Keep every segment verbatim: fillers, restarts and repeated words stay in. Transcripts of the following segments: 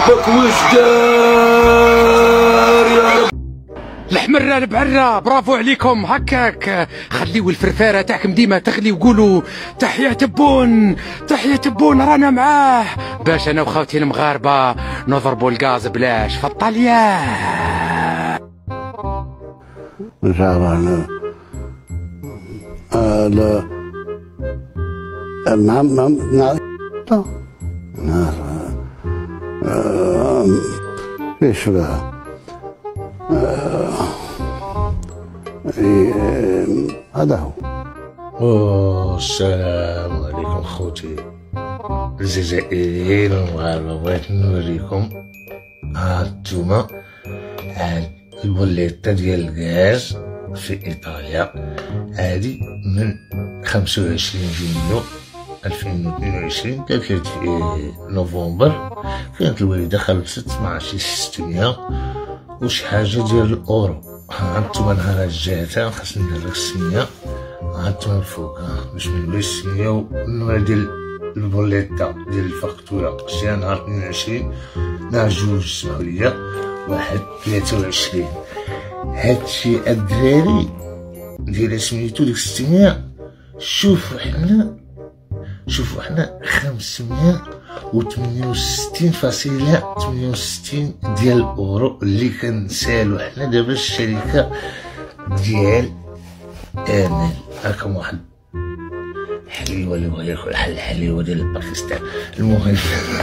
ربك واش دار يا رب. الحمرة البعرة، برافو عليكم. هكاك خليو الفرفارة تاعكم ديما تغلي وقولوا تحية تبون تحية تبون رانا معاه، باش انا وخوتي المغاربة نضربوا الغاز بلاش في الطليان. ان شاء الله. لا نعم نعم نعم ليش لا هذا هو. السلام عليكم خوتي الجزائريين والمغاربة. بغيت نوريكم هانتوما هاد البوليطة ديال الغاز في ايطاليا. هادي من خمسة وعشرين يونيو ألفين واثنين وعشرين، كانت في نوفمبر. كانت الوالدة خلصت معاشي ستمية وش حاجة ديال الأورو. هانتوما نهار جاتها خاصني ندير لك ستمية. هانتوما الفوق باش منوليش ستمية. والنمرة ديال البوليطة ديال الفاكتورة شتيها نهار اثنين وعشرين نهار جوج سمحوليا واحد ثلاثة وعشرين. هادشي الدراري ديال سميتو ديك ستمية. شوفو حنا شوفو حنا خمسمية وثمانية وستين فاصلة ثمانية وستين ديال الأورو اللي كنسالو حنا دابا الشركة ديال آمال. هاكم واحد حليوة اللي بغا ياكل بحال الحليوة ديال باكستان. المهم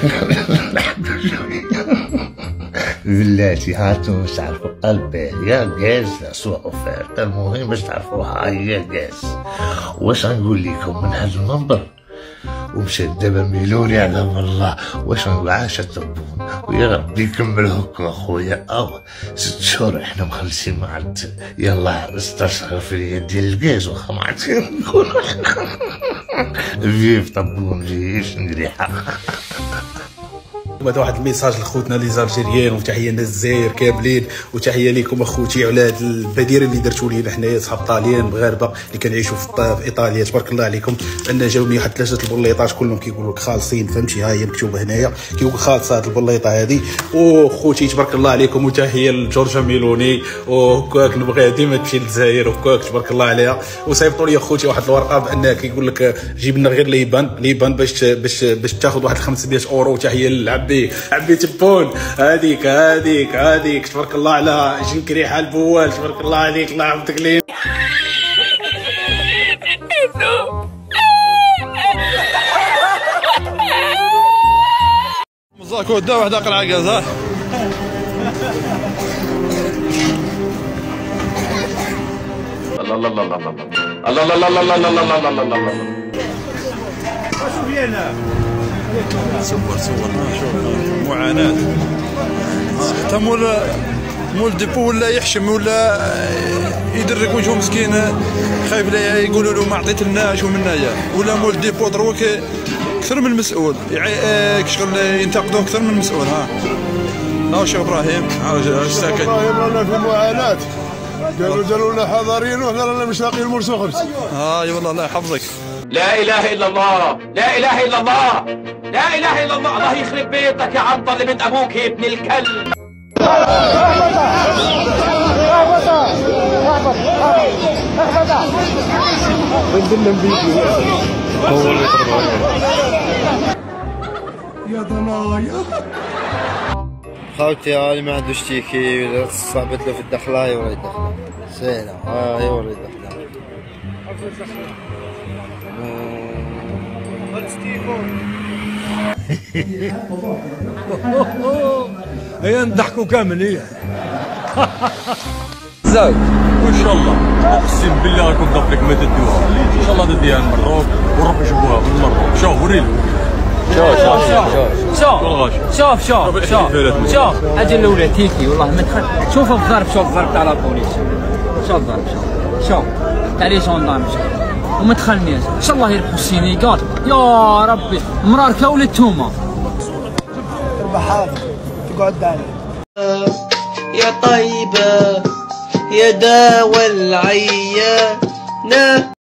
بلاتي هانتوما باش تعرفو البارية غاز سوا اوفيرت. المهم باش تعرفو ها هي غاز. واش غنقول لكم من هاد المنبر ومشات دابا ميلوني على الله. واش غنقول عاش تبون ويا ربي يكمل هكا اخويا. او ست شهور احنا مخلصين ما عاد يلا ستاشهر في اليد ديال الكاز واخا ما عرفتش نقول. فيف طبون فيف نريحه. هذا واحد الميساج لخوتنا لي زالجيريين، وتحيه لنا الجزائر كاملين، وتحيه لكم اخوتي على هذه البديره اللي درتوا لينا حنايا صحاب طاليان مغاربه اللي كنعيشوا في ايطاليا. تبارك الله عليكم. عندنا جاوني واحد ثلاثه البوليطات كلهم كيقولوا لك خالصين، فهمتي؟ ها هي مكتوبه هنايا كيقول خالصه هذه البوليطه هذه. وخوتي تبارك الله عليكم، وتحيه لجورجا ميلوني، وهكاك نبغيها ديما تمشي للجزائر وهكاك تبارك الله عليها. وصيفطوا لي اخوتي واحد الورقه بان كيقول لك جيب لنا غير ليبان ليبان باش باش باش تاخذ واحد خمسمية اورو. وتحيه للعبي عبي تبون. هذيك هذيك هذيك تبارك الله على جنك ريحه البوال. تبارك الله عليك الله يحفظك لي. مزاكو دا وحده قلعه كازا. الله الله الله الله الله الله الله الله الله الله الله الله الله. شوف هنا صور صور شوف معاناة. حتى مول مول ديبو ولا يحشم ولا يدرك وجهه مسكين خايف لا يقولوا له ما عطيت لناش ومنايا. ولا مول ديبو دروك اكثر من المسؤول يعني شغل ينتقدوه اكثر من المسؤول. ها ها شيخ ابراهيم عاوج ساكت. ابراهيم رانا في معاناة. قالوا داروا لنا حضاريين وحنا رانا مش لاقيين المرسى خبز. ها اي والله الله يحفظك. لا اله الا الله لا اله الا الله لا اله الا الله. الله يخرب بيتك يا عنطر اللي بنت ابوك يا ابن الكلب. يا ضنايا خوتي هاني ما عندوش تيكي صعبت له في الدخله يوري الدخله سهله. ها يوري الدخله. هيا نضحكوا كامل. هي زايد وان شاء الله اقسم بالله راكم ضاف لك ما تدوها. ان شاء الله تديها المروك ونروح نشوفوها بالمروك. شوف وريلي. شوف شوف شوف شوف شوف شوف شوف اجل الاولى تيكي والله ما تخل. شوف الضرب شوف الضرب تاع البوليس. شوف الضرب شوف شوف تاع لي جوندارم وما تخلنيش. ان شاء الله يربحوا السينيغال يا ربي. مراركه ولا التومه تربح حاضر تقعد عليه. يا طيبه يا داوى العيانه.